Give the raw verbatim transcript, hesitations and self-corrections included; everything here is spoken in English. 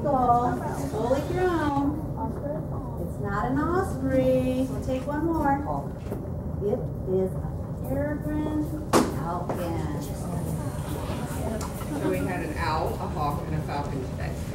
eagle, fully grown. It's not an osprey. We'll take one more. It is a peregrine falcon. So we had an owl, a hawk, and a falcon today.